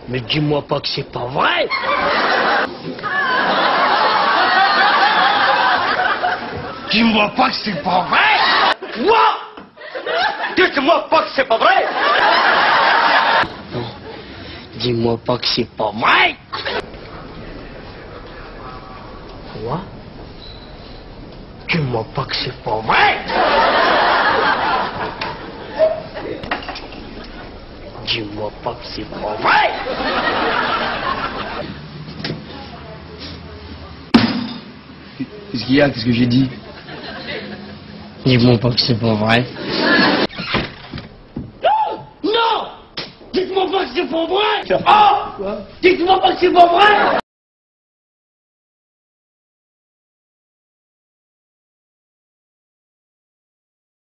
Mais dis-moi pas que c'est pas vrai. Dis-moi pas que c'est pas vrai. Quoi? Dites-moi pas que c'est pas vrai. Non, dis-moi pas que c'est pas vrai. Quoi? Dis-moi pas que c'est pas vrai. Dis-moi pas que c'est pas vrai. Qu'est-ce qu'il y a? Qu'est-ce que j'ai dit? Dis-moi pas que c'est pas vrai. Non! Non! Dites-moi pas que c'est pas vrai! Quoi? Dites-moi pas que c'est pas vrai!